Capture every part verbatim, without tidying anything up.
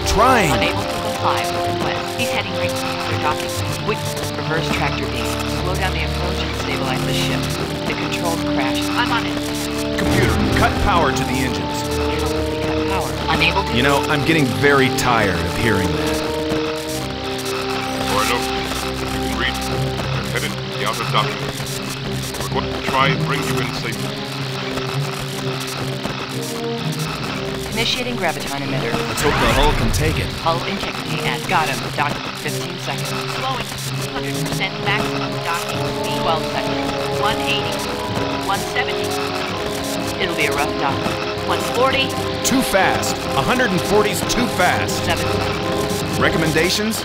trying. Unable to comply with request. He's heading right for their docking. Quick, reverse tractor beam. Slow down the approach and stabilize the ship. The controls crash. I'm on it. Computer, cut power to the engines. How will we cut power? Unable to... You know, I'm getting very tired of hearing that. Orno, you can read. We're headed to the outer docking. We're going to try and bring you in safely. Initiating graviton emitter. Let's hope the hull can take it. Hull integrity at got him. Docking fifteen seconds. Slowing two hundred percent maximum docking speed. twelve seconds. one eighty. one seventy. It'll be a rough dock. one forty. Too fast. one forty's too fast. seven seconds. Recommendations?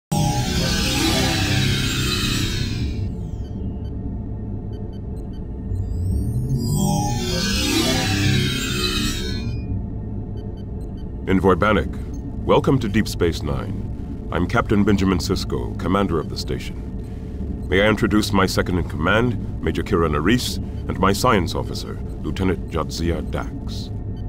Envoy Bannock, welcome to Deep Space Nine. I'm Captain Benjamin Sisko, commander of the station. May I introduce my second-in-command, Major Kira Nerys, and my science officer, Lieutenant Jadzia Dax.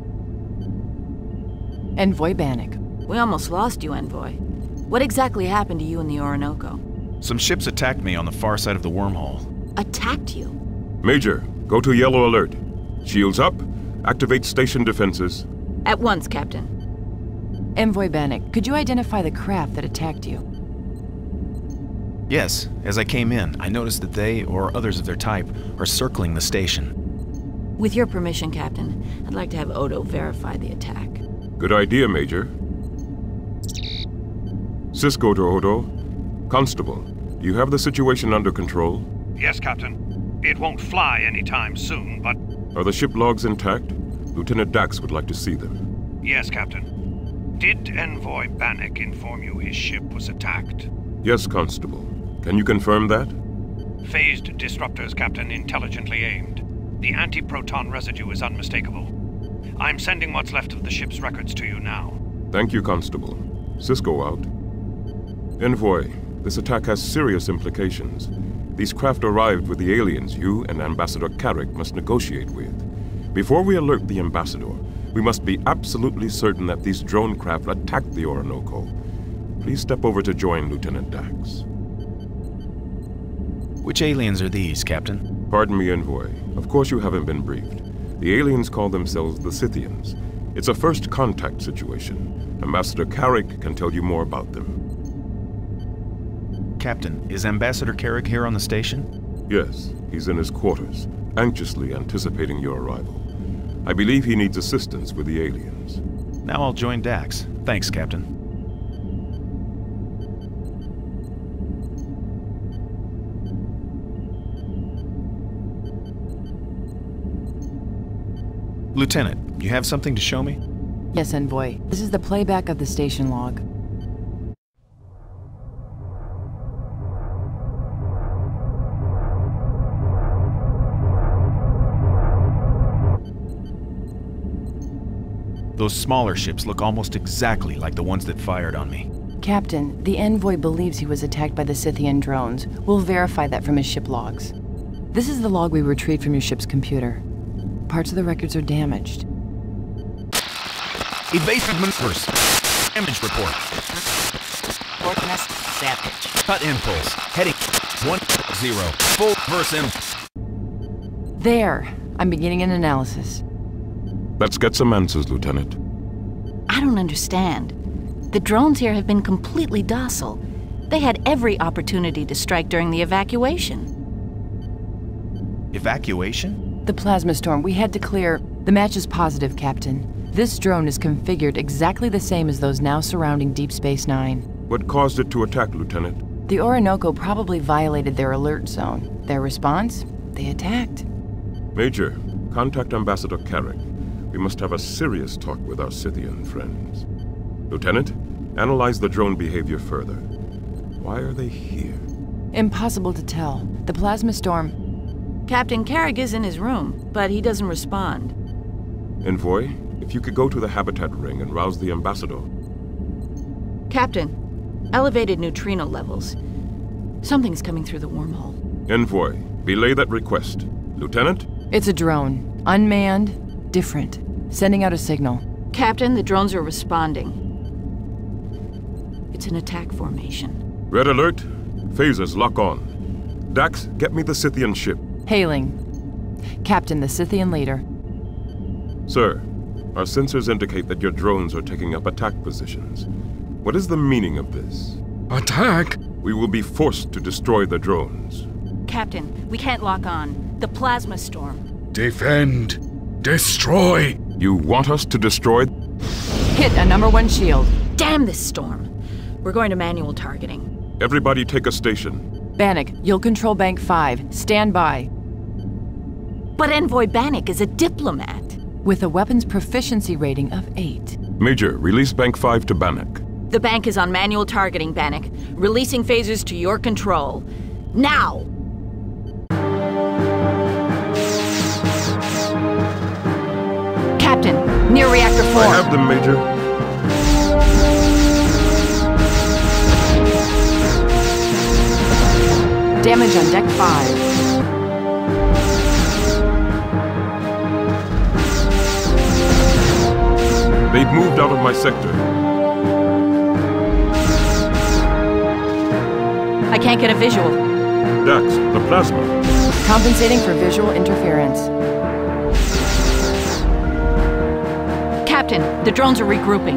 Envoy Bannock. We almost lost you, Envoy. What exactly happened to you in the Orinoco? Some ships attacked me on the far side of the wormhole. Attacked you? Major, go to yellow alert. Shields up, activate station defenses. At once, Captain. Envoy Bannock, could you identify the craft that attacked you? Yes, as I came in, I noticed that they, or others of their type, are circling the station. With your permission, Captain, I'd like to have Odo verify the attack. Good idea, Major. Sisko to Odo. Constable, do you have the situation under control? Yes, Captain. It won't fly anytime soon, but... Are the ship logs intact? Lieutenant Dax would like to see them. Yes, Captain. Did Envoy Bannock inform you his ship was attacked? Yes, Constable. Can you confirm that? Phased disruptors, Captain, intelligently aimed. The anti-proton residue is unmistakable. I'm sending what's left of the ship's records to you now. Thank you, Constable. Sisko out. Envoy, this attack has serious implications. These craft arrived with the aliens you and Ambassador Carrick must negotiate with. Before we alert the Ambassador, we must be absolutely certain that these drone craft attacked the Orinoco. Please step over to join Lieutenant Dax. Which aliens are these, Captain? Pardon me, Envoy. Of course you haven't been briefed. The aliens call themselves the Scythians. It's a first contact situation. Ambassador Carrick can tell you more about them. Captain, is Ambassador Carrick here on the station? Yes, he's in his quarters, anxiously anticipating your arrival. I believe he needs assistance with the aliens. Now I'll join Dax. Thanks, Captain. Lieutenant, you have something to show me? Yes, Envoy. This is the playback of the station log. Those smaller ships look almost exactly like the ones that fired on me. Captain, the Envoy believes he was attacked by the Scythian drones. We'll verify that from his ship logs. This is the log we retrieved from your ship's computer. Parts of the records are damaged. Evasive maneuvers. Damage report. Forecast savage. Cut impulse. Heading one zero. Full verse in. There! I'm beginning an analysis. Let's get some answers, Lieutenant. I don't understand. The drones here have been completely docile. They had every opportunity to strike during the evacuation. Evacuation? The plasma storm we had to clear. The match is positive, Captain. This drone is configured exactly the same as those now surrounding Deep Space Nine. What caused it to attack, Lieutenant? The Orinoco probably violated their alert zone. Their response? They attacked. Major, contact Ambassador Carrick. We must have a serious talk with our Scythian friends. Lieutenant, analyze the drone behavior further. Why are they here? Impossible to tell. The plasma storm... Captain Carrick is in his room, but he doesn't respond. Envoy, if you could go to the habitat ring and rouse the Ambassador. Captain, elevated neutrino levels. Something's coming through the wormhole. Envoy, belay that request. Lieutenant? It's a drone. Unmanned. Different. Sending out a signal. Captain, the drones are responding. it's an attack formation. Red alert. Phasers lock on. Dax, get me the Scythian ship. Hailing. Captain, the Scythian leader. Sir, our sensors indicate that your drones are taking up attack positions. What is the meaning of this? Attack? We will be forced to destroy the drones. Captain, we can't lock on. The plasma storm. Defend. Destroy. You want us to destroy? Hit a number one shield. Damn this storm. We're going to manual targeting. Everybody take a station. Bannock, you'll control Bank five. Stand by. But Envoy Bannock is a diplomat. With a weapons proficiency rating of eight. Major, release Bank five to Bannock. The bank is on manual targeting, Bannock. Releasing phasers to your control. Now! Captain, near reactor four. I have them, Major. Damage on deck five. They've moved out of my sector. I can't get a visual. Dax, the plasma. Compensating for visual interference. Captain, the drones are regrouping.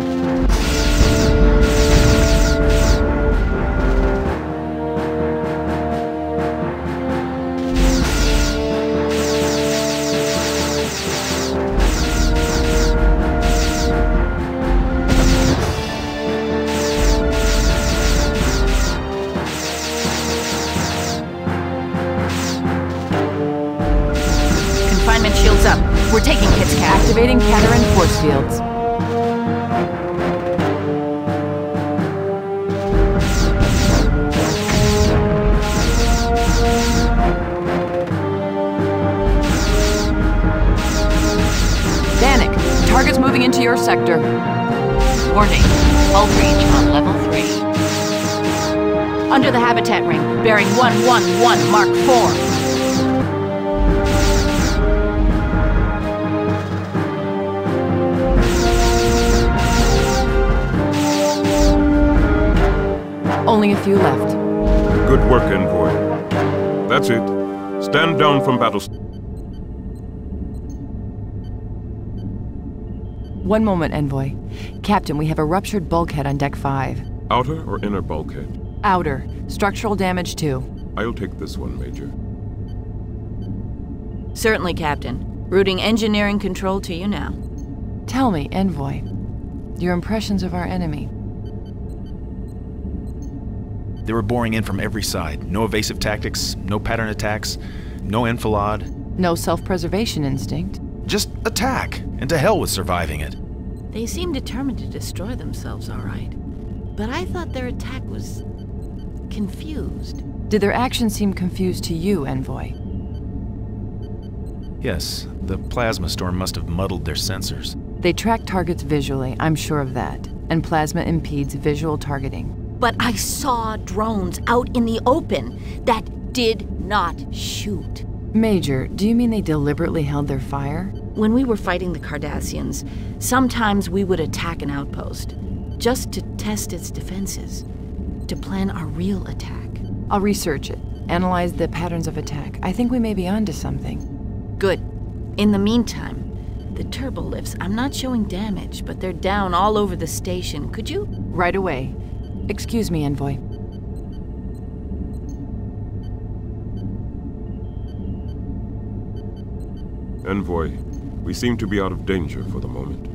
Confinement shields up. We're taking hits, Cap. Activating Cateran force fields. Bannock, target's moving into your sector. Warning. Hull breach on level three. Under the habitat ring, bearing one one one Mark four. Only a few left. Good work, Envoy. That's it. Stand down from battle. One moment, Envoy. Captain, we have a ruptured bulkhead on deck five. Outer or inner bulkhead? Outer. Structural damage two. I'll take this one, Major. Certainly, Captain. Routing engineering control to you now. Tell me, Envoy, your impressions of our enemy. They were boring in from every side. No evasive tactics, no pattern attacks, no enfilade. No self-preservation instinct. Just attack, and to hell with surviving it. They seem determined to destroy themselves, all right. But I thought their attack was confused. Did their actions seem confused to you, Envoy? Yes, the plasma storm must have muddled their sensors. They track targets visually, I'm sure of that. And plasma impedes visual targeting. But I saw drones out in the open that did not shoot. Major, do you mean they deliberately held their fire? When we were fighting the Cardassians, sometimes we would attack an outpost, just to test its defenses, to plan our real attack. I'll research it, analyze the patterns of attack. I think we may be onto something. Good. In the meantime, the turbo lifts, I'm not showing damage, but they're down all over the station. Could you? Right away. Excuse me, Envoy. Envoy, we seem to be out of danger for the moment.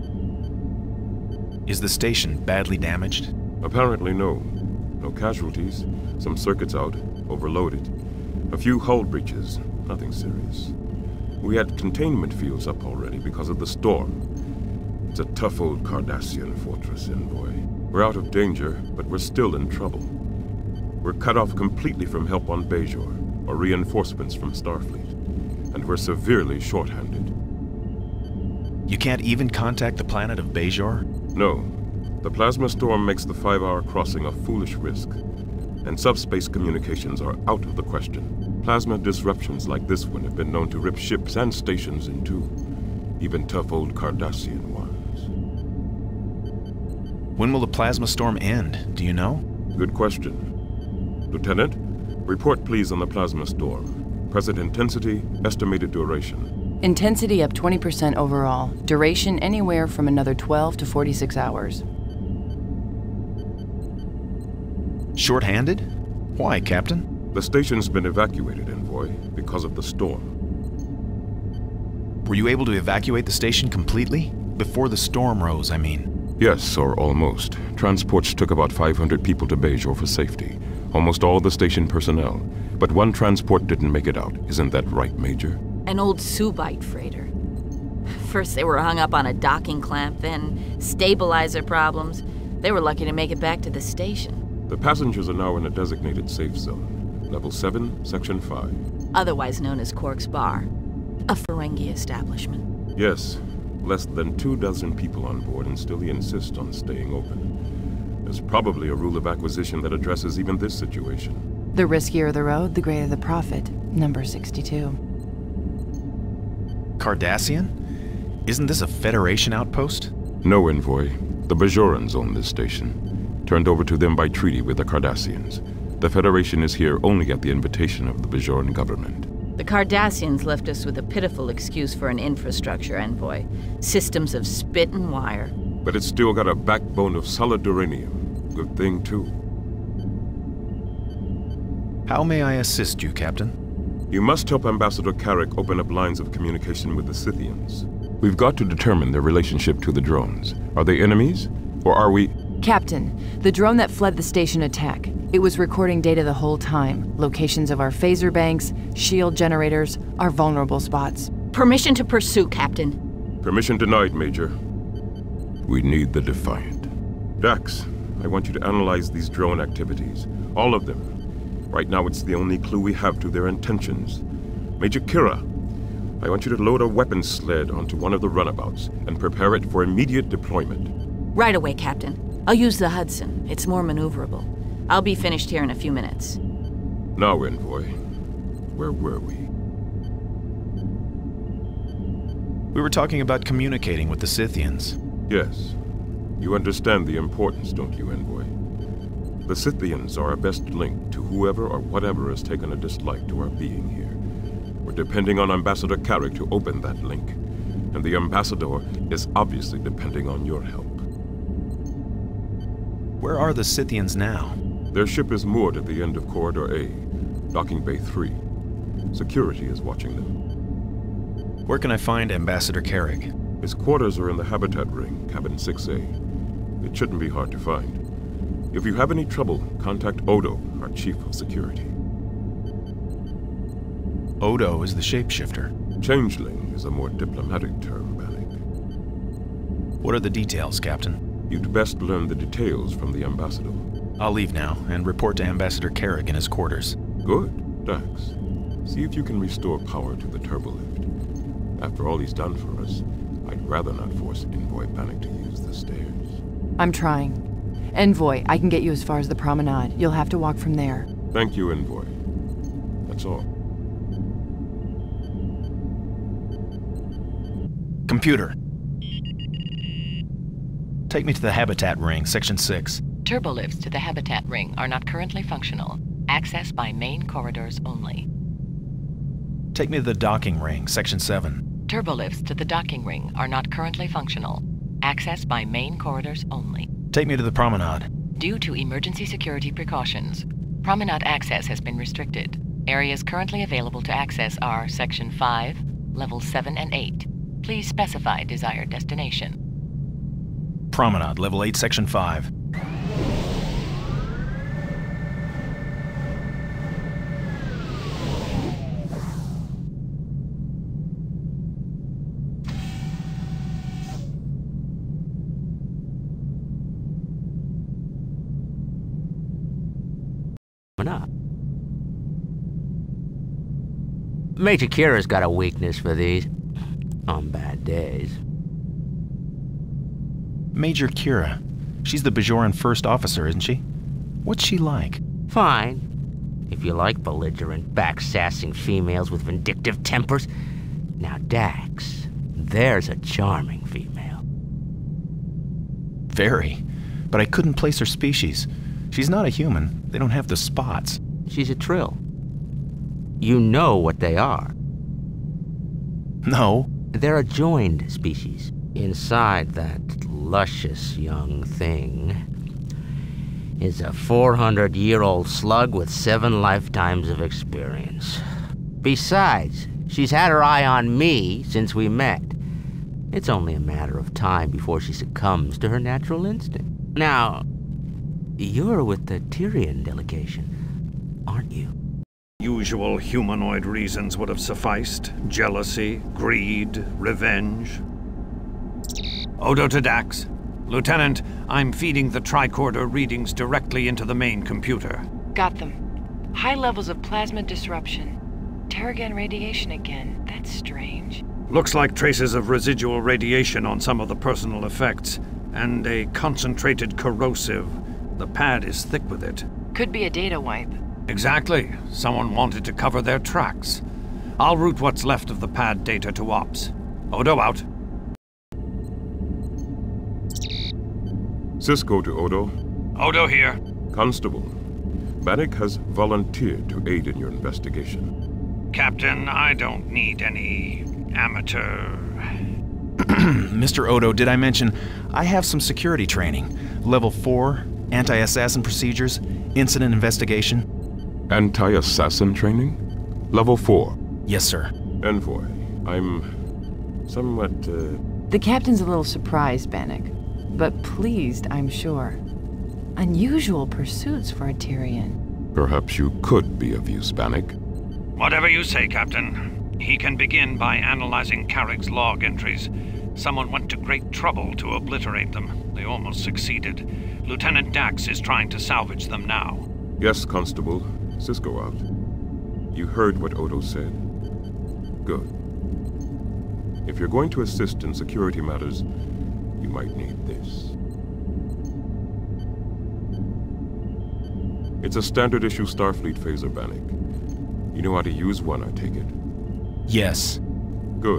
Is the station badly damaged? Apparently no. No casualties. Some circuits out, overloaded. A few hull breaches, nothing serious. We had containment fields up already because of the storm. It's a tough old Cardassian fortress, Envoy. We're out of danger, but we're still in trouble. We're cut off completely from help on Bajor, or reinforcements from Starfleet. And we're severely short-handed. You can't even contact the planet of Bajor? No. The plasma storm makes the five-hour crossing a foolish risk. And subspace communications are out of the question. Plasma disruptions like this one have been known to rip ships and stations in two. Even tough old Cardassian ones. When will the plasma storm end? Do you know? Good question. Lieutenant, report please on the plasma storm. Present intensity, estimated duration. Intensity up twenty percent overall. Duration anywhere from another twelve to forty-six hours. Short-handed? Why, Captain? The station's been evacuated, Envoy, because of the storm. Were you able to evacuate the station completely? Before the storm rose, I mean. Yes, or almost. Transports took about five hundred people to Bajor for safety. Almost all the station personnel. But one transport didn't make it out. Isn't that right, Major? An old Subite freighter. First they were hung up on a docking clamp, then stabilizer problems. They were lucky to make it back to the station. The passengers are now in a designated safe zone. Level seven, Section five. Otherwise known as Quark's Bar. A Ferengi establishment. Yes. Less than two dozen people on board and still he insists on staying open. There's probably a rule of acquisition that addresses even this situation. The riskier the road, the greater the profit. Number sixty-two. Cardassian? Isn't this a Federation outpost? No, Envoy. The Bajorans own this station. Turned over to them by treaty with the Cardassians. The Federation is here only at the invitation of the Bajoran government. The Cardassians left us with a pitiful excuse for an infrastructure, Envoy. Systems of spit and wire. But it's still got a backbone of solid duranium. Good thing, too. How may I assist you, Captain? You must help Ambassador Carrick open up lines of communication with the Scythians. We've got to determine their relationship to the drones. Are they enemies? Or are we... Captain, the drone that fled the station attack. It was recording data the whole time. Locations of our phaser banks, shield generators, our vulnerable spots. Permission to pursue, Captain. Permission denied, Major. We need the Defiant. Dax, I want you to analyze these drone activities. All of them. Right now it's the only clue we have to their intentions. Major Kira, I want you to load a weapons sled onto one of the runabouts and prepare it for immediate deployment. Right away, Captain. I'll use the Hudson. It's more maneuverable. I'll be finished here in a few minutes. Now, Envoy, where were we? We were talking about communicating with the Scythians. Yes. You understand the importance, don't you, Envoy? The Scythians are our best link to whoever or whatever has taken a dislike to our being here. We're depending on Ambassador Carrick to open that link. And the Ambassador is obviously depending on your help. Where are the Scythians now? Their ship is moored at the end of Corridor A, Docking Bay three. Security is watching them. Where can I find Ambassador Carrick? His quarters are in the habitat ring, Cabin six A. It shouldn't be hard to find. If you have any trouble, contact Odo, our Chief of Security. Odo is the shapeshifter. Changeling is a more diplomatic term, Bannock. What are the details, Captain? You'd best learn the details from the Ambassador. I'll leave now and report to Ambassador Carrick in his quarters. Good. Dax, see if you can restore power to the turbolift. After all he's done for us, I'd rather not force Envoy Bannock to use the stairs. I'm trying. Envoy, I can get you as far as the promenade. You'll have to walk from there. Thank you, Envoy. That's all. Computer. Take me to the habitat ring, Section six. Turbolifts to the habitat ring are not currently functional. Access by main corridors only. Take me to the docking ring, Section seven. Turbolifts to the docking ring are not currently functional. Access by main corridors only. Take me to the promenade. Due to emergency security precautions, promenade access has been restricted. Areas currently available to access are Section five, Levels seven and eight. Please specify desired destination. Promenade, Level eight, Section five. Up. Major Kira's got a weakness for these. On bad days. Major Kira. She's the Bajoran first officer, isn't she? What's she like? Fine. If you like belligerent, back-sassing females with vindictive tempers. Now, Dax, there's a charming female. Very. but I couldn't place her species. She's not a human. They don't have the spots. She's a Trill. You know what they are. No. They're a joined species. Inside that luscious young thing is a four hundred year old slug with seven lifetimes of experience. Besides, she's had her eye on me since we met. It's only a matter of time before she succumbs to her natural instinct. Now, you're with the Tyrian delegation, aren't you? Usual humanoid reasons would have sufficed. Jealousy, greed, revenge. Odo to Dax. Lieutenant, I'm feeding the tricorder readings directly into the main computer. Got them. High levels of plasma disruption. Terrigen radiation again. That's strange. Looks like traces of residual radiation on some of the personal effects, and a concentrated corrosive. The pad is thick with it. Could be a data wipe. Exactly. Someone wanted to cover their tracks. I'll route what's left of the pad data to Ops. Odo out. Cisco to Odo. Odo here. Constable, Bannock has volunteered to aid in your investigation. Captain, I don't need any amateur... Mister Odo, did I mention I have some security training? Level four, anti-assassin procedures, incident investigation. Anti-assassin training? Level four. Yes, sir. Envoy, I'm somewhat, uh... The captain's a little surprised, Bannock, but pleased, I'm sure. Unusual pursuits for a Tyrian. Perhaps you could be of use, Bannock. Whatever you say, Captain. He can begin by analyzing Carrick's log entries. Someone went to great trouble to obliterate them. They almost succeeded. Lieutenant Dax is trying to salvage them now. Yes, Constable. Cisco out. You heard what Odo said. Good. If you're going to assist in security matters, you might need this. It's a standard issue Starfleet phaser, Bannock. You know how to use one, I take it? Yes. Good.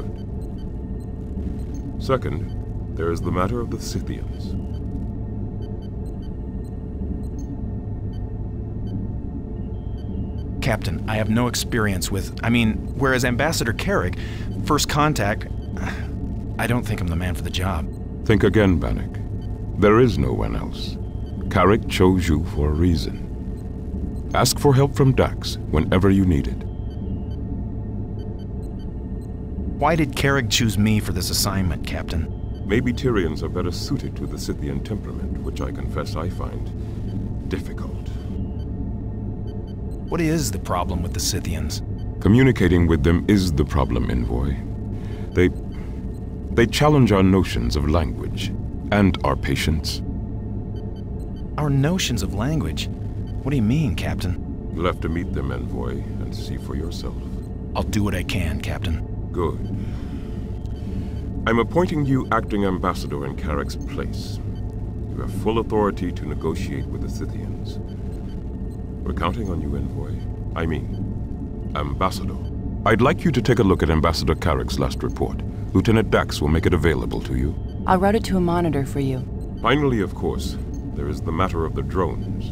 Second, there is the matter of the Scythians. Captain, I have no experience with... I mean, whereas Ambassador Carrick, first contact... I don't think I'm the man for the job. Think again, Bannock. There is no one else. Carrick chose you for a reason. Ask for help from Dax whenever you need it. Why did Carrick choose me for this assignment, Captain? Maybe Tyrians are better suited to the Scythian temperament, which I confess I find difficult. What is the problem with the Scythians? Communicating with them is the problem, Envoy. They... they challenge our notions of language, and our patience. Our notions of language? What do you mean, Captain? You'll have to meet them, Envoy, and see for yourself. I'll do what I can, Captain. Good. I'm appointing you acting ambassador in Carrick's place. You have full authority to negotiate with the Scythians. We're counting on you, Envoy. I mean, Ambassador. I'd like you to take a look at Ambassador Carrick's last report. Lieutenant Dax will make it available to you. I'll route it to a monitor for you. Finally, of course, there is the matter of the drones.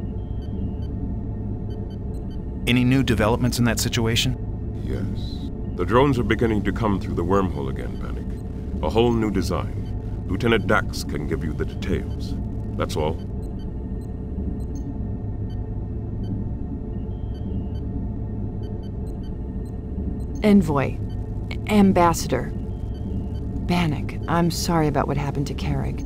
Any new developments in that situation? Yes. The drones are beginning to come through the wormhole again, Bannock. A whole new design. Lieutenant Dax can give you the details. That's all. Envoy. Ambassador. Bannock, I'm sorry about what happened to Carrick.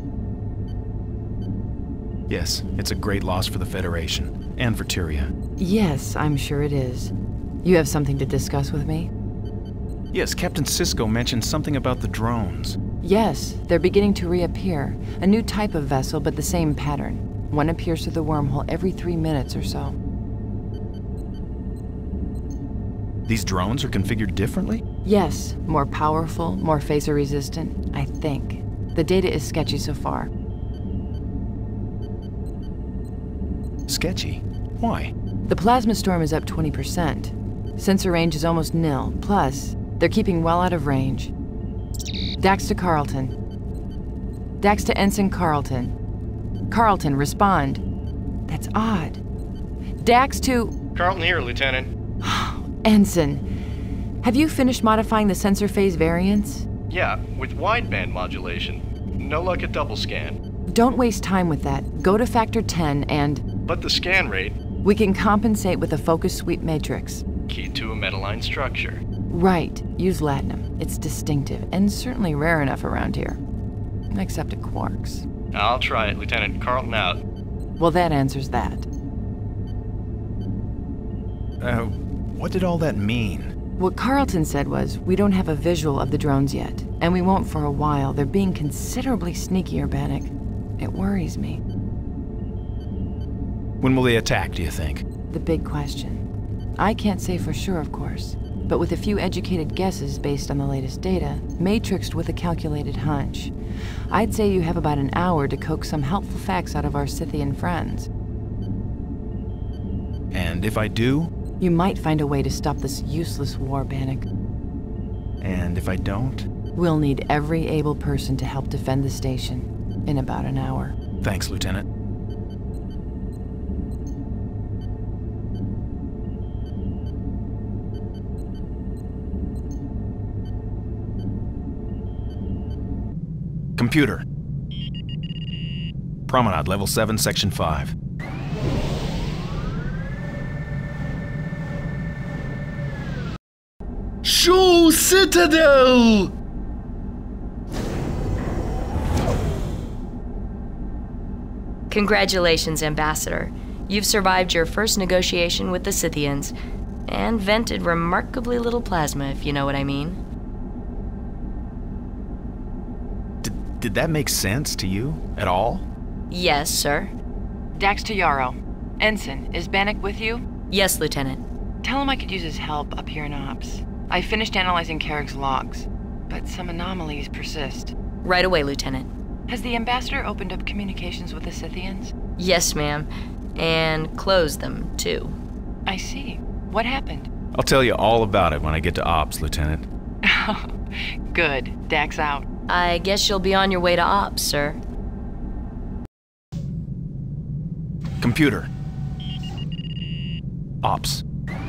Yes, it's a great loss for the Federation, and for Tyria. Yes, I'm sure it is. You have something to discuss with me? Yes, Captain Cisco mentioned something about the drones. Yes, they're beginning to reappear. A new type of vessel, but the same pattern. One appears through the wormhole every three minutes or so. These drones are configured differently? Yes, more powerful, more phaser resistant, I think. The data is sketchy so far. Sketchy? Why? The plasma storm is up twenty percent. Sensor range is almost nil. Plus, they're keeping well out of range. Dax to Carlton. Dax to Ensign Carlton. Carlton, respond. That's odd. Dax to... Carlton here, Lieutenant. Ensign, have you finished modifying the sensor phase variants? Yeah, with wideband modulation. No luck at double scan. Don't waste time with that. Go to factor ten and... But the scan rate... We can compensate with a focus sweep matrix. Key to a metaline structure. Right. Use latinum. It's distinctive, and certainly rare enough around here. Except at Quarks. I'll try it, Lieutenant. Carlton out. Well, that answers that. Uh, what did all that mean? What Carlton said was, we don't have a visual of the drones yet, and we won't for a while. They're being considerably sneakier, Bannock. It worries me. When will they attack, do you think? The big question. I can't say for sure, of course, but with a few educated guesses based on the latest data, matrixed with a calculated hunch, I'd say you have about an hour to coax some helpful facts out of our Scythian friends. And if I do? You might find a way to stop this useless war, Bannock. And if I don't? We'll need every able person to help defend the station in about an hour. Thanks, Lieutenant. Computer. Promenade, level seven, section five. Show Citadel! Congratulations, Ambassador. You've survived your first negotiation with the Scythians, and vented remarkably little plasma, if you know what I mean. Did, did that make sense to you at all? Yes, sir. Dax to Yarrow. Ensign, is Bannock with you? Yes, Lieutenant. Tell him I could use his help up here in Ops. I finished analyzing Carrick's logs, but some anomalies persist. Right away, Lieutenant. Has the Ambassador opened up communications with the Scythians? Yes, ma'am. And closed them, too. I see. What happened? I'll tell you all about it when I get to Ops, Lieutenant. Good. Dax out. I guess you'll be on your way to Ops, sir. Computer. Ops.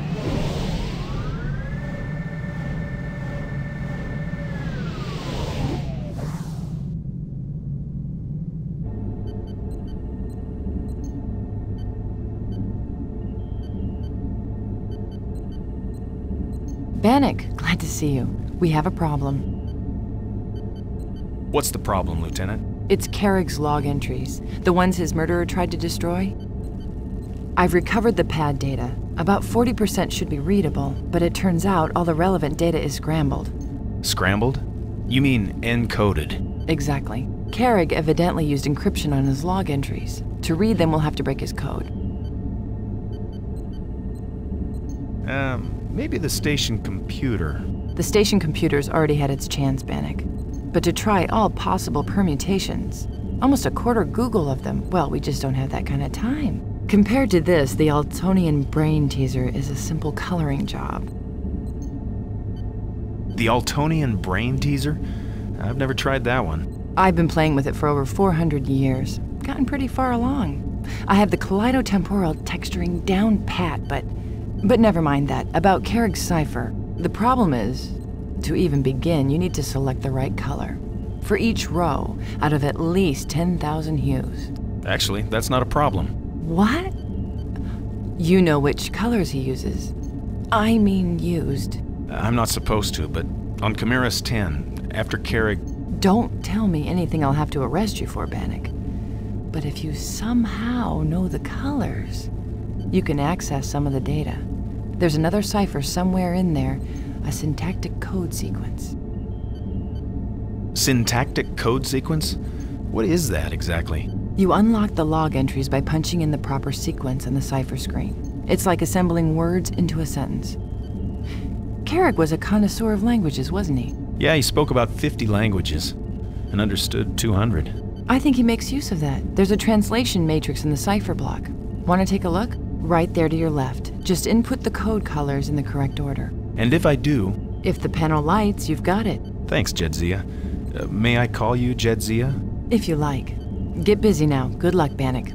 Bannock, glad to see you. We have a problem. What's the problem, Lieutenant? It's Carrick's log entries, the ones his murderer tried to destroy. I've recovered the pad data. About forty percent should be readable, but it turns out all the relevant data is scrambled. Scrambled? You mean encoded? Exactly. Carrick evidently used encryption on his log entries. To read them, we'll have to break his code. Um... Maybe the station computer. The station computer's already had its chance, Bannock. But to try all possible permutations, almost a quarter Google of them, well, we just don't have that kind of time. Compared to this, the Altonian brain teaser is a simple coloring job. The Altonian brain teaser? I've never tried that one. I've been playing with it for over four hundred years. Gotten pretty far along. I have the kaleidotemporal texturing down pat, but... But never mind that. About Carrick's cipher. The problem is, to even begin, you need to select the right color. For each row, out of at least ten thousand hues. Actually, that's not a problem. What? You know which colors he uses. I mean used. I'm not supposed to, but on Chimeras ten, after Carrick... Don't tell me anything I'll have to arrest you for, Bannock. But if you somehow know the colors, you can access some of the data. There's another cipher somewhere in there, a syntactic code sequence. Syntactic code sequence? What is that exactly? You unlock the log entries by punching in the proper sequence on the cipher screen. It's like assembling words into a sentence. Carrick was a connoisseur of languages, wasn't he? Yeah, he spoke about fifty languages and understood two hundred. I think he makes use of that. There's a translation matrix in the cipher block. Want to take a look? Right there to your left. Just input the code colors in the correct order. And if I do... If the panel lights, you've got it. Thanks, Jedzia. Uh, may I call you Jedzia? If you like. Get busy now. Good luck, Bannock.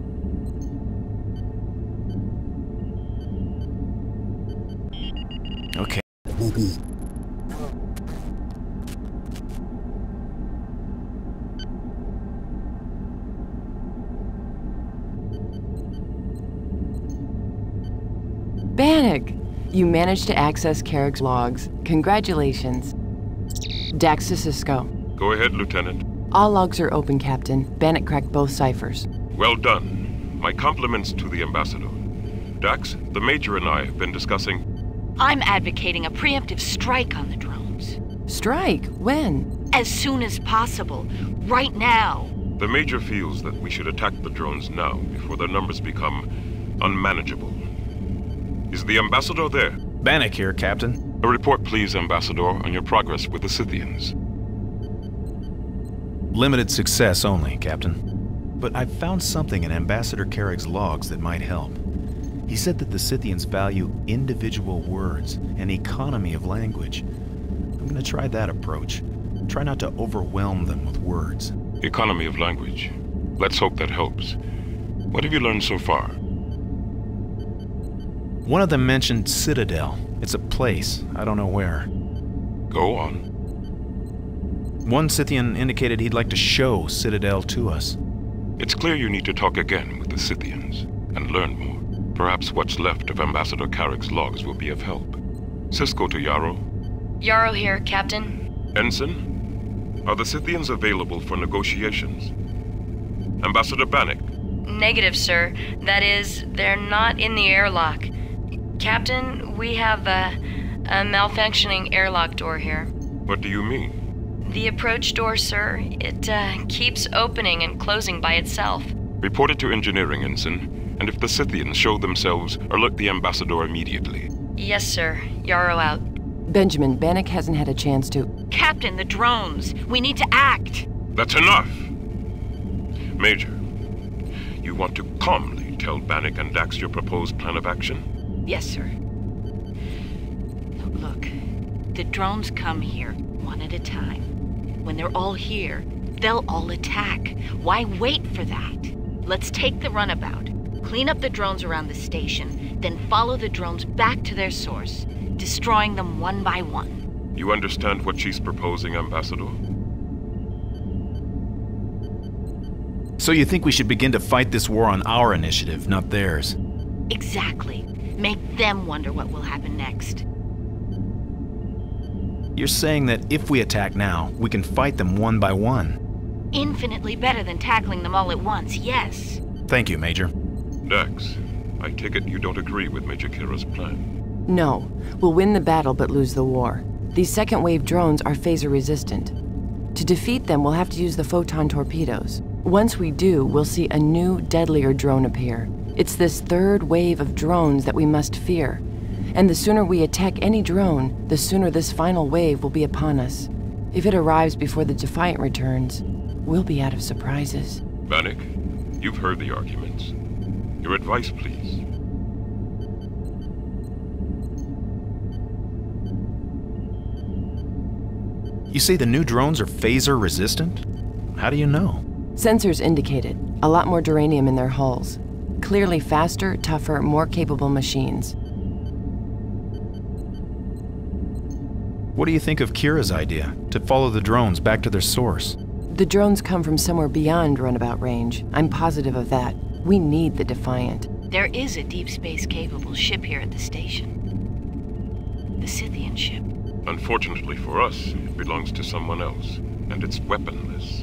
Okay. Bannock! You managed to access Carrick's logs. Congratulations. Dax to Cisco. Go ahead, Lieutenant. All logs are open, Captain. Bannock cracked both ciphers. Well done. My compliments to the Ambassador. Dax, the Major and I have been discussing... I'm advocating a preemptive strike on the drones. Strike? When? As soon as possible. Right now. The Major feels that we should attack the drones now, before their numbers become unmanageable. Is the Ambassador there? Bannock here, Captain. A report, please, Ambassador, on your progress with the Scythians. Limited success only, Captain. But I've found something in Ambassador Carrick's logs that might help. He said that the Scythians value individual words and economy of language. I'm gonna try that approach. Try not to overwhelm them with words. Economy of language. Let's hope that helps. What have you learned so far? One of them mentioned Citadel. It's a place. I don't know where. Go on. One Scythian indicated he'd like to show Citadel to us. It's clear you need to talk again with the Scythians and learn more. Perhaps what's left of Ambassador Carrick's logs will be of help. Cisco to Yarrow. Yarrow here, Captain. Ensign, are the Scythians available for negotiations? Ambassador Bannock. Negative, sir. That is, they're not in the airlock. Captain, we have a, a malfunctioning airlock door here. What do you mean? The approach door, sir. It uh, keeps opening and closing by itself. Report it to engineering, Ensign. And if the Scythians show themselves, alert the Ambassador immediately. Yes, sir. Yarrow out. Benjamin, Bannock hasn't had a chance to... Captain, the drones. We need to act. That's enough! Major, you want to calmly tell Bannock and Dax your proposed plan of action? Yes, sir. Look, the drones come here, one at a time. When they're all here, they'll all attack. Why wait for that? Let's take the runabout. Clean up the drones around the station, then follow the drones back to their source, destroying them one by one. You understand what she's proposing, Ambassador? So you think we should begin to fight this war on our initiative, not theirs? Exactly. Make them wonder what will happen next. You're saying that if we attack now, we can fight them one by one? Infinitely better than tackling them all at once, yes. Thank you, Major. Dax, I take it you don't agree with Major Kira's plan? No. We'll win the battle but lose the war. These second-wave drones are phaser-resistant. To defeat them, we'll have to use the photon torpedoes. Once we do, we'll see a new, deadlier drone appear. It's this third wave of drones that we must fear. And the sooner we attack any drone, the sooner this final wave will be upon us. If it arrives before the Defiant returns, we'll be out of surprises. Bannock, you've heard the arguments. Your advice, please. You say the new drones are phaser resistant? How do you know? Sensors indicated. A lot more duranium in their hulls. Clearly faster, tougher, more capable machines. What do you think of Kira's idea, to follow the drones back to their source? The drones come from somewhere beyond runabout range. I'm positive of that. We need the Defiant. There is a deep space-capable ship here at the station. The Scythian ship. Unfortunately for us, it belongs to someone else, and it's weaponless.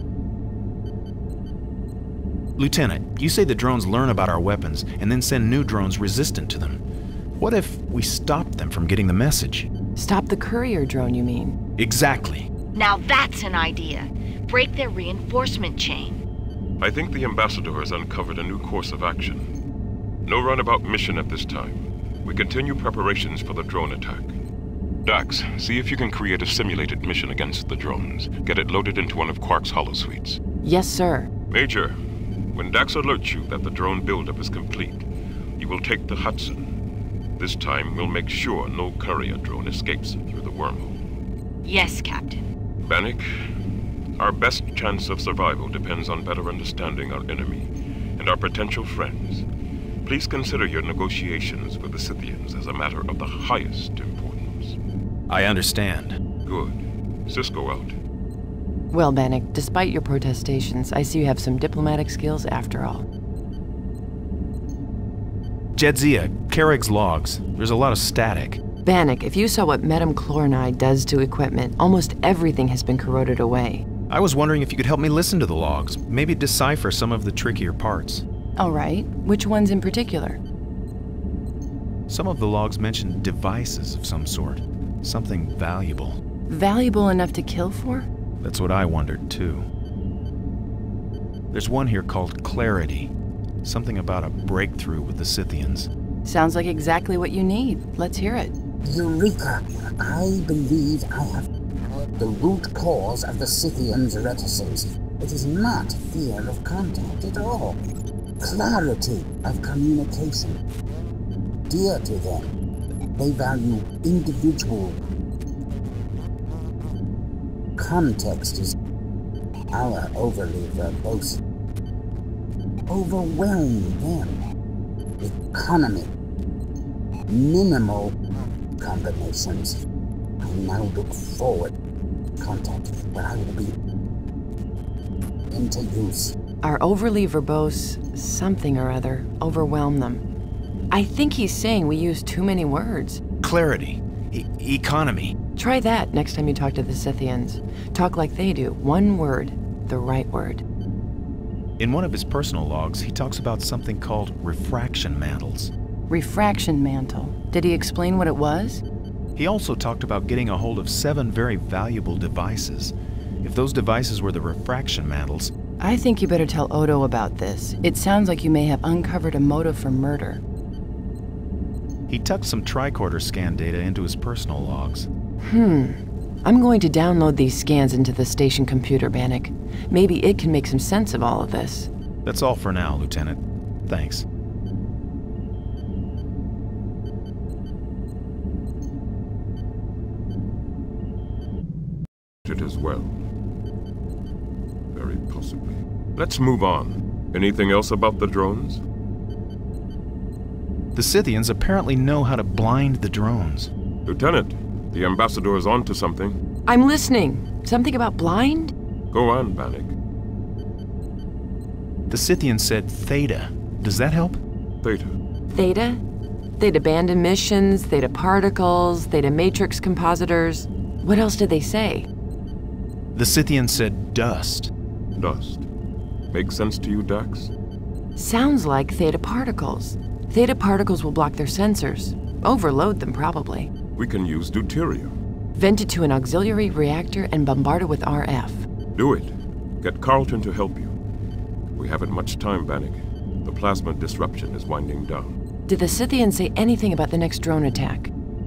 Lieutenant, you say the drones learn about our weapons and then send new drones resistant to them. What if we stop them from getting the message? Stop the courier drone, you mean? Exactly. Now that's an idea. Break their reinforcement chain. I think the Ambassador has uncovered a new course of action. No runabout mission at this time. We continue preparations for the drone attack. Dax, see if you can create a simulated mission against the drones. Get it loaded into one of Quark's holosuites. Yes, sir. Major, when Dax alerts you that the drone buildup is complete, you will take the Hudson. This time, we'll make sure no courier drone escapes through the wormhole. Yes, Captain. Bannock, Our best chance of survival depends on better understanding our enemy and our potential friends. Please consider your negotiations with the Scythians as a matter of the highest importance. I understand. Good. Sisko out. Well, Bannock, despite your protestations, I see you have some diplomatic skills after all. Jadzia, Carrick's logs. There's a lot of static. Bannock, if you saw what metachlorinide does to equipment, almost everything has been corroded away. I was wondering if you could help me listen to the logs, maybe decipher some of the trickier parts. All right. Which ones in particular? Some of the logs mention devices of some sort. Something valuable. Valuable enough to kill for? That's what I wondered, too. There's one here called Clarity. Something about a breakthrough with the Scythians. Sounds like exactly what you need. Let's hear it. Eureka! I believe I have found the root cause of the Scythians' reticence. It is not fear of contact at all. Clarity of communication. Dear to them, they value individual. Context is our overly verbose. Overwhelm them. Economy. Minimal combinations. I now look forward to contact where I will be into use. Our overly verbose something or other overwhelm them. I think he's saying we use too many words. Clarity. E- economy. Try that next time you talk to the Scythians. Talk like they do. One word. The right word. In one of his personal logs, he talks about something called refraction mantles. Refraction mantle. Did he explain what it was? He also talked about getting a hold of seven very valuable devices. If those devices were the refraction mantles... I think you better tell Odo about this. It sounds like you may have uncovered a motive for murder. He tucked some tricorder scan data into his personal logs. Hmm. I'm going to download these scans into the station computer, Bannock. Maybe it can make some sense of all of this. That's all for now, Lieutenant. Thanks. It as well. Very possibly. Let's move on. Anything else about the drones? The Scythians apparently know how to blind the drones. Lieutenant, the Ambassador is onto something. I'm listening. Something about blind? Go on, Bannock. The Scythian said Theta. Does that help? Theta. Theta? They'd abandon missions, theta particles, theta matrix compositors. What else did they say? The Scythian said dust. Dust. Makes sense to you, Dax? Sounds like theta particles. Theta particles will block their sensors. Overload them, probably. We can use deuterium. Vent it to an auxiliary reactor and bombard it with R F. Do it. Get Carlton to help you. We haven't much time, Bannock. The plasma disruption is winding down. Did the Scythians say anything about the next drone attack?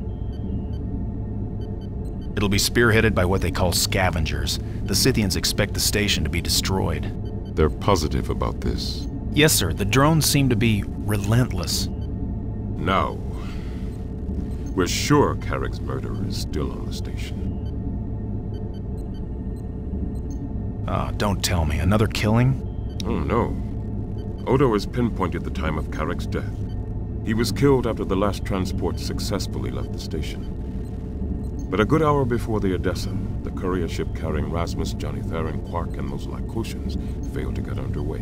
It'll be spearheaded by what they call scavengers. The Scythians expect the station to be destroyed. They're positive about this. Yes, sir. The drones seem to be relentless. Now, we're sure Carrick's murderer is still on the station. Ah, don't tell me. Another killing? Oh, no. Odo has pinpointed the time of Carrick's death. He was killed after the last transport successfully left the station. But a good hour before the Odessa, the courier ship carrying Rasmus, Johnny Theron, Quark, and those Lycotians failed to get underway.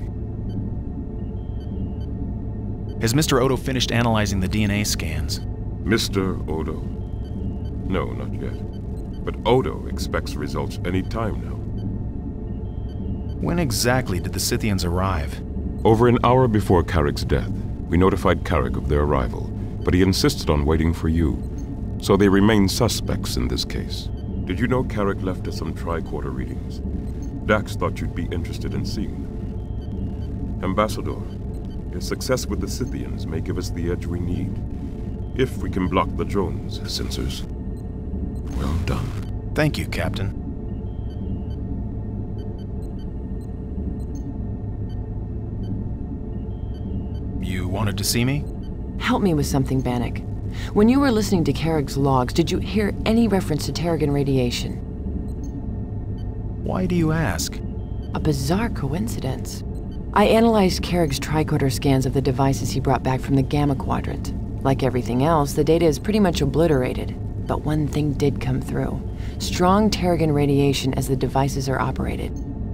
Has Mister Odo finished analyzing the D N A scans? Mister Odo? No, not yet. But Odo expects results any time now. When exactly did the Scythians arrive? Over an hour before Carrick's death, we notified Carrick of their arrival, but he insisted on waiting for you. So they remain suspects in this case. Did you know Carrick left us some tricorder readings? Dax thought you'd be interested in seeing them. Ambassador, your success with the Scythians may give us the edge we need. If we can block the drones' sensors. Well done. Thank you, Captain. You wanted to see me? Help me with something, Bannock. When you were listening to Carrick's logs, did you hear any reference to Terrigen radiation? Why do you ask? A bizarre coincidence. I analyzed Carrick's tricorder scans of the devices he brought back from the Gamma Quadrant. Like everything else, the data is pretty much obliterated. But one thing did come through. Strong Terrigen radiation as the devices are operated.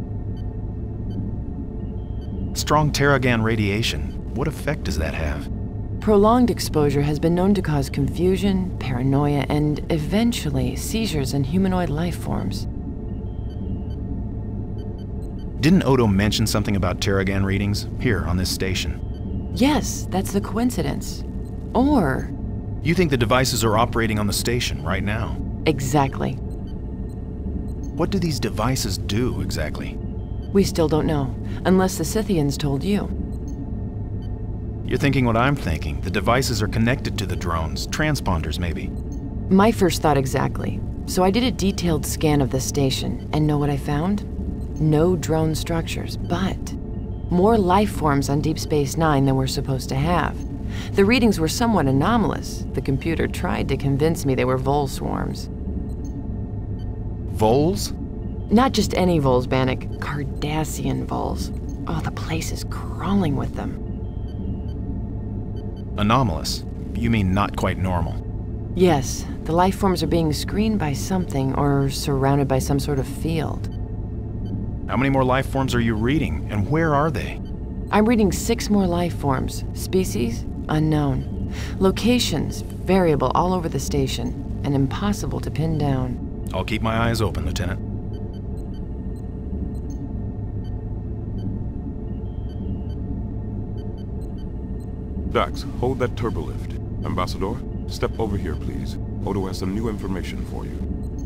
Strong Terrigen radiation? What effect does that have? Prolonged exposure has been known to cause confusion, paranoia, and eventually seizures in humanoid life forms. Didn't Odo mention something about Terrigen readings here on this station? Yes, that's the coincidence. Or... You think the devices are operating on the station right now? Exactly. What do these devices do exactly? We still don't know, unless the Scythians told you. You're thinking what I'm thinking. The devices are connected to the drones, transponders maybe. My first thought exactly. So I did a detailed scan of the station, and know what I found? No drone structures, but more life forms on Deep Space Nine than we're supposed to have. The readings were somewhat anomalous. The computer tried to convince me they were Vol swarms. Vols? Not just any Vols, Bannock. Cardassian Vols. Oh, the place is crawling with them. Anomalous? You mean not quite normal? Yes, the life forms are being screened by something or surrounded by some sort of field. How many more life forms are you reading, and where are they? I'm reading six more life forms. Species? Unknown. Locations? Variable all over the station, and impossible to pin down. I'll keep my eyes open, Lieutenant. Dax, hold that turbolift. Ambassador, step over here, please. Odo has some new information for you.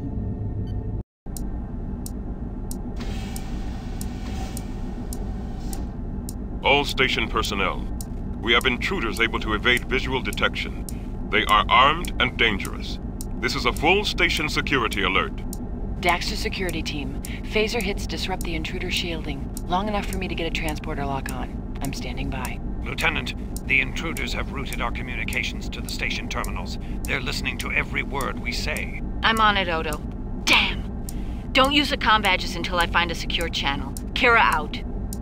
All station personnel. We have intruders able to evade visual detection. They are armed and dangerous. This is a full station security alert. Dax to security team. Phaser hits disrupt the intruder shielding. Long enough for me to get a transporter lock on. I'm standing by. Lieutenant, the intruders have routed our communications to the station terminals. They're listening to every word we say. I'm on it, Odo. Damn! Don't use the comm badges until I find a secure channel. Kira out.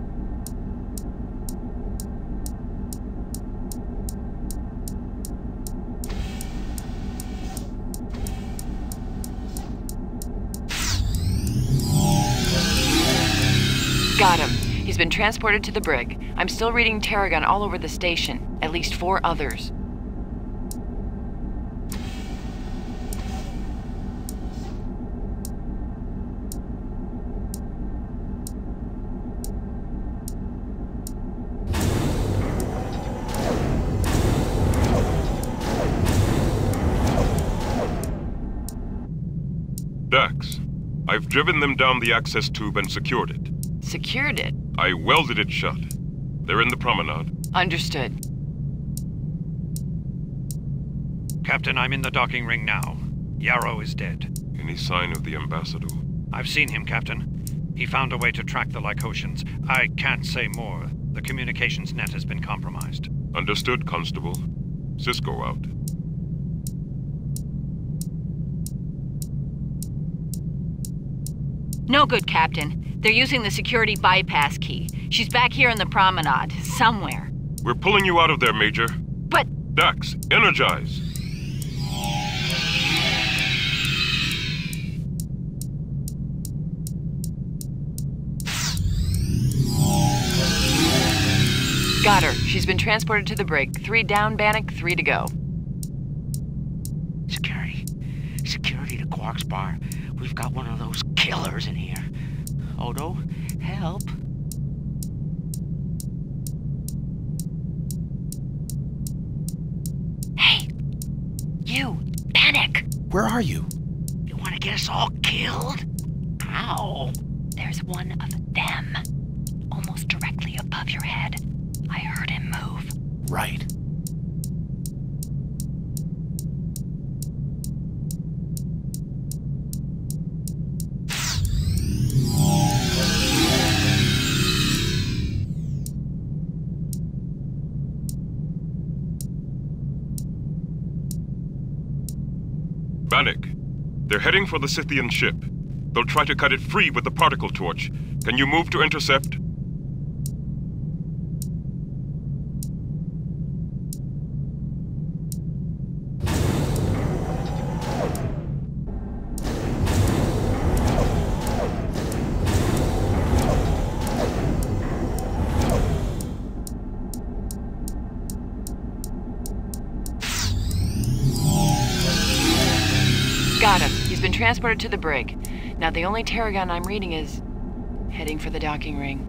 Got him. He's been transported to the brig. I'm still reading Terrigen all over the station. At least four others. Dax, I've driven them down the access tube and secured it. Secured it? I welded it shut. They're in the promenade. Understood. Captain, I'm in the docking ring now. Yarrow is dead. Any sign of the Ambassador? I've seen him, Captain. He found a way to track the Lycosians. I can't say more. The communications net has been compromised. Understood, Constable. Cisco out. No good, Captain. They're using the security bypass key. She's back here in the promenade, somewhere. We're pulling you out of there, Major. But... Dax, energize! Got her. She's been transported to the brig. Three down, Bannock, three to go. Security. Security to Quark's bar. We've got one of those killers in here. Odo, help. Hey! You! Bannock! Where are you? You want to get us all killed? How? There's one of them. Almost directly above your head. I heard him move. Right. Bannock, they're heading for the Scythian ship. They'll try to cut it free with the particle torch. Can you move to intercept? Got him. He's been transported to the brig. Now the only Terragon I'm reading is heading for the docking ring.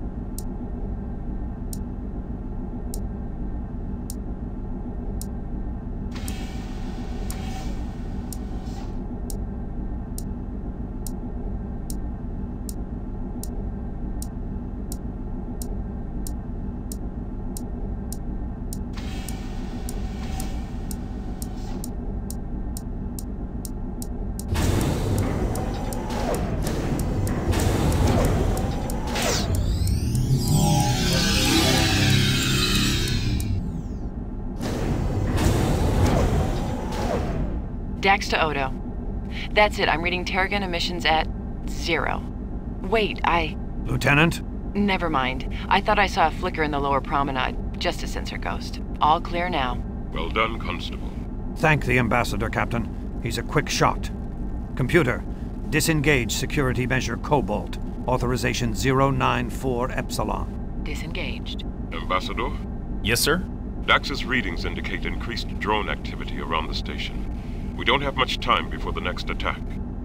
Dax to Odo. That's it, I'm reading Terragon emissions at zero. Wait, I... Lieutenant? Never mind. I thought I saw a flicker in the lower promenade. Just a sensor ghost. All clear now. Well done, Constable. Thank the Ambassador, Captain. He's a quick shot. Computer, disengage security measure Cobalt. Authorization zero nine four Epsilon. Disengaged. Ambassador? Yes, sir? Dax's readings indicate increased drone activity around the station. We don't have much time before the next attack.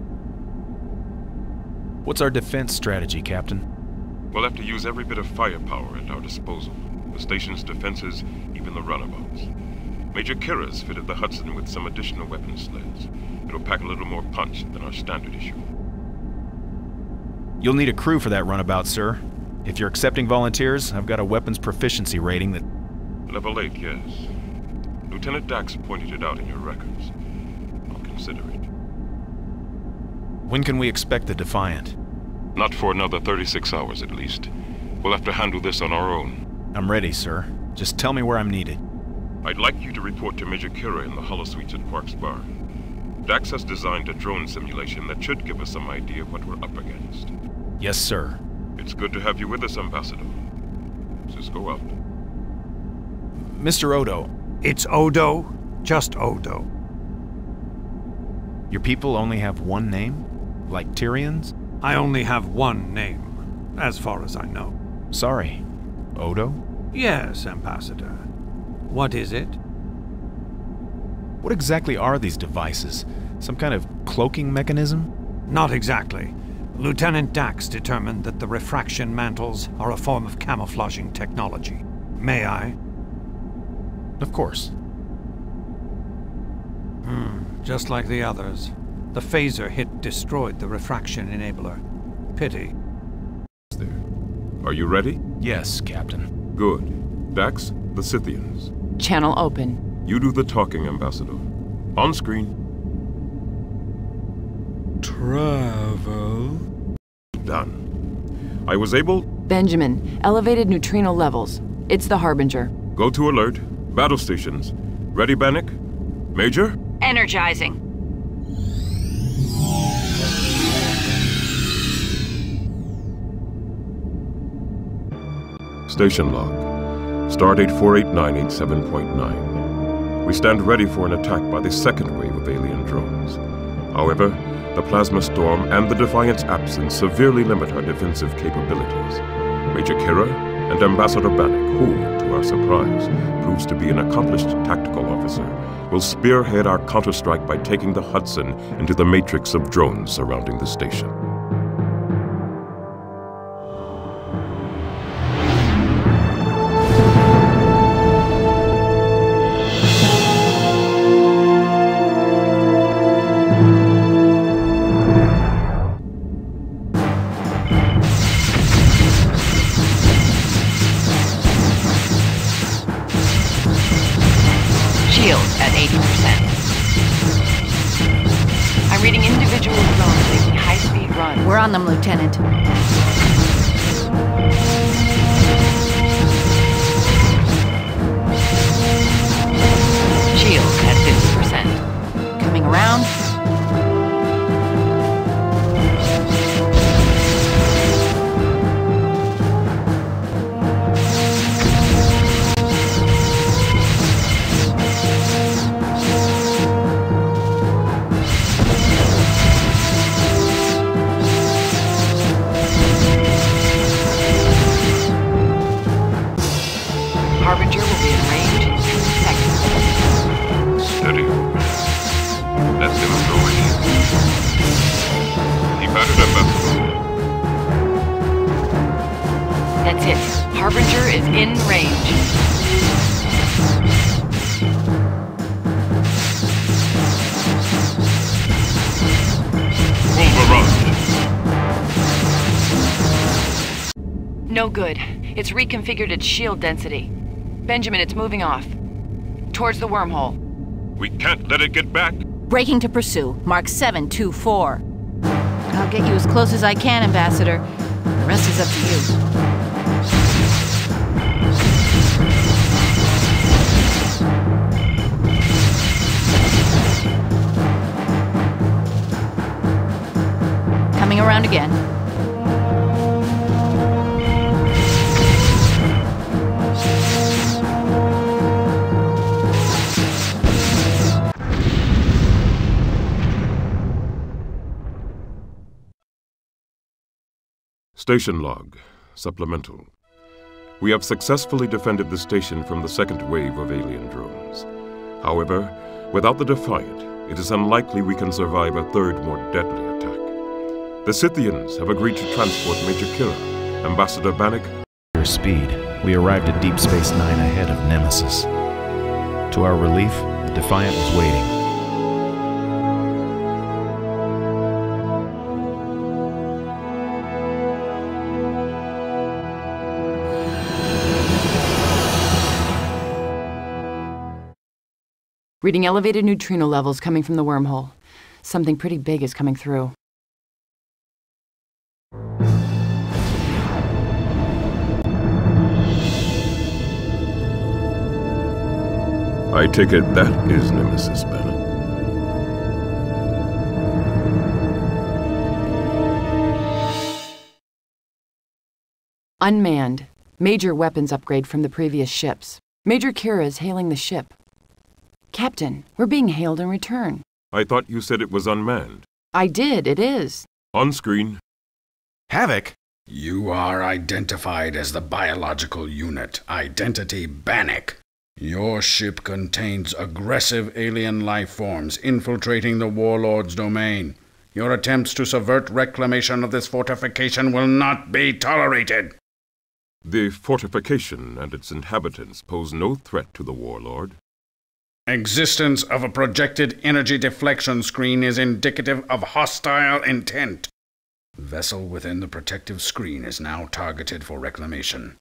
What's our defense strategy, Captain? We'll have to use every bit of firepower at our disposal. The station's defenses, even the runabouts. Major Kira's fitted the Hudson with some additional weapon sleds. It'll pack a little more punch than our standard issue. You'll need a crew for that runabout, sir. If you're accepting volunteers, I've got a weapons proficiency rating that... Level eight, yes. Lieutenant Dax pointed it out in your records. I'll consider it. When can we expect the Defiant? Not for another thirty-six hours, at least. We'll have to handle this on our own. I'm ready, sir. Just tell me where I'm needed. I'd like you to report to Major Kira in the holosuites at Parks Bar. Dax has designed a drone simulation that should give us some idea of what we're up against. Yes, sir. It's good to have you with us, Ambassador. Cisco out. Mister Odo. It's Odo, just Odo. Your people only have one name? Like Tyrians? I only have one name, as far as I know. Sorry. Odo? Yes, Ambassador. What is it? What exactly are these devices? Some kind of cloaking mechanism? Not exactly. Lieutenant Dax determined that the refraction mantles are a form of camouflaging technology. May I? Of course. Hmm, just like the others. The phaser hit destroyed the refraction enabler. Pity. There. Are you ready? Yes, Captain. Good. Dax, the Scythians. Channel open. You do the talking, Ambassador. On screen. Travel. Done. I was able... Benjamin, elevated neutrino levels. It's the Harbinger. Go to alert. Battle stations. Ready, Bannock? Major? Energizing. Station log. Stardate four eight nine eight seven point nine. We stand ready for an attack by the second wave of alien drones. However, the plasma storm and the Defiant's absence severely limit our defensive capabilities. Major Kira and Ambassador Bannock, who, to our surprise, proves to be an accomplished tactical officer, will spearhead our counterstrike by taking the Hudson into the matrix of drones surrounding the station. Shield at eighty percent. I'm reading individual drones making high-speed runs. We're on them, Lieutenant. Shield at fifty percent. Coming around. Harbinger will be in range in two seconds. Steady. Let them go in. Keep at it, Ambassador. That's it. Harbinger is in range. Full barrage. No good. It's reconfigured its shield density. Benjamin, it's moving off. Towards the wormhole. We can't let it get back. Braking to pursue. Mark seven two four. I'll get you as close as I can, Ambassador. The rest is up to you. Coming around again. Station log. Supplemental. We have successfully defended the station from the second wave of alien drones. However, without the Defiant, it is unlikely we can survive a third, more deadly attack. The Scythians have agreed to transport Major Kira, Ambassador Bannock. Your speed, we arrived at Deep Space Nine ahead of Nemesis. To our relief, the Defiant was waiting. Reading elevated neutrino levels coming from the wormhole. Something pretty big is coming through. I take it that is Nemesis, Bannock. Unmanned. Major weapons upgrade from the previous ships. Major Kira is hailing the ship. Captain, we're being hailed in return. I thought you said it was unmanned. I did, it is. On screen. Havoc? You are identified as the biological unit, Identity Bannock. Your ship contains aggressive alien life forms infiltrating the Warlord's domain. Your attempts to subvert reclamation of this fortification will not be tolerated. The fortification and its inhabitants pose no threat to the Warlord. Existence of a projected energy deflection screen is indicative of hostile intent. Vessel within the protective screen is now targeted for reclamation.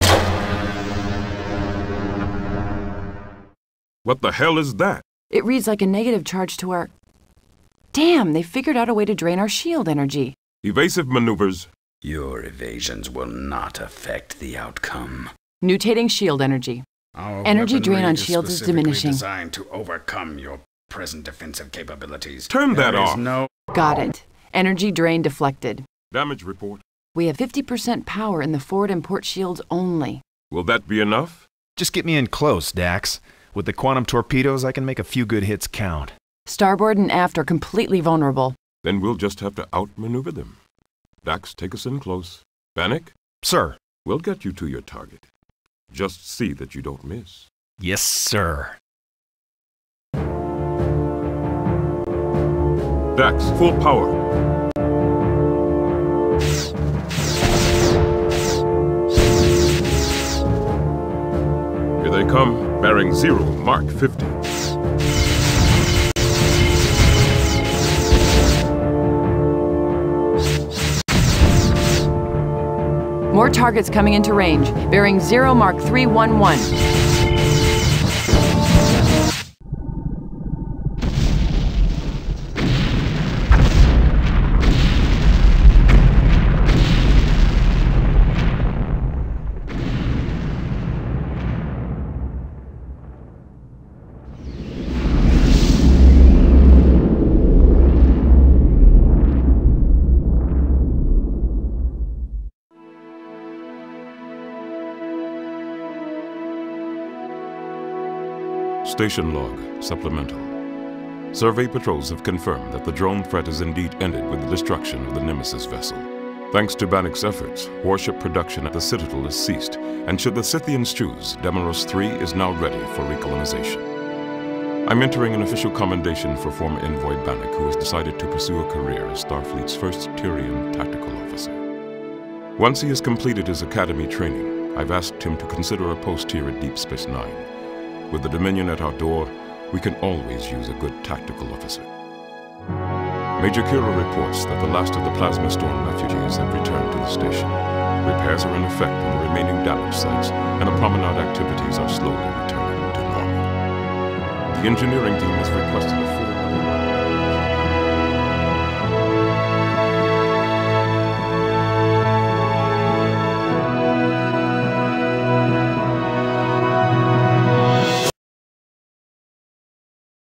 What the hell is that? It reads like a negative charge to our... Damn, they figured out a way to drain our shield energy. Evasive maneuvers. Your evasions will not affect the outcome. Mutating shield energy. Our energy drain on is shields is specifically diminishing. Designed to overcome your present defensive capabilities. Turn that There is off. No... Got it. Energy drain deflected. Damage report. We have fifty percent power in the forward and port shields only. Will that be enough? Just get me in close, Dax. With the quantum torpedoes, I can make a few good hits count. Starboard and aft are completely vulnerable. Then we'll just have to outmaneuver them. Dax, take us in close. Bannock? Sir. We'll get you to your target. Just see that you don't miss. Yes, sir. Dax, full power. Here they come, bearing zero, Mark fifty. More targets coming into range, bearing zero Mark three one one. Station log, supplemental. Survey patrols have confirmed that the drone threat is indeed ended with the destruction of the Nemesis vessel. Thanks to Bannock's efforts, warship production at the Citadel has ceased, and should the Scythians choose, Demeros three is now ready for recolonization. I'm entering an official commendation for former envoy Bannock, who has decided to pursue a career as Starfleet's first Tyrian tactical officer. Once he has completed his academy training, I've asked him to consider a post here at Deep Space Nine. With the Dominion at our door, we can always use a good tactical officer. Major Kira reports that the last of the Plasma Storm refugees have returned to the station. Repairs are in effect on the remaining damaged sites, and the promenade activities are slowly returning to normal. The engineering team has requested a full